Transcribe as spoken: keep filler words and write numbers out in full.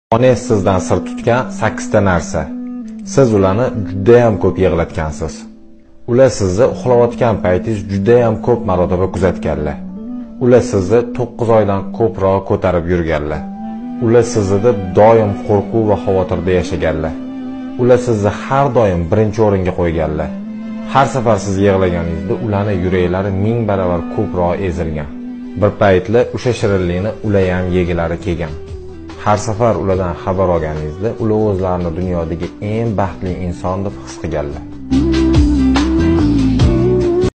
Onangiz sizdan sir tutgan sakkizta narsa. Siz ularni juda ham ko'p yig'latgansiz. Ular sizni uxlayotgan paytingiz juda ham ko'p marotaba kuzatganlar. Ular sizni to'qqiz oydan ko'proq ko'tarib yurganlar. Ular sizda doim qo'rquv va xavotirda yashaganlar. Ular sizni har doim birinchi o'ringa qo'yganlar. Har safar siz yig'laganingizda ularning yuraklari ming baravar ko'proq ezilgan. Bir paytlar o'sha shirinlikni ular ham yegilari kelgan. Har safar ulardan xabar olganingizda ular o'zlarini dunyodagi eng baxtli inson deb his qilganlar.